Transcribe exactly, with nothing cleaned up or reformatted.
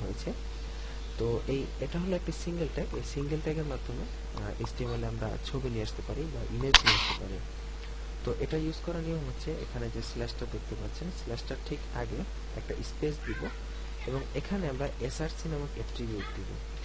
হয়েছে। তো এই এটা হলো একটা সিঙ্গেল ট্যাগ। এই সিঙ্গেল ট্যাগের মাধ্যমে এইচটিএমএল আমরা ছবি নিয়ে আসতে পারি বা ইমেজ নিয়ে আসতে পারি। তো এটা ইউজ করার নিয়ম হচ্ছে, এখানে যে স্ল্যাশটা দেখতে পাচ্ছেন, স্ল্যাশটার ঠিক আগে একটা স্পেস দিব এবং এখানে আমরা এসআরসি নামক অ্যাট্রিবিউট দিব।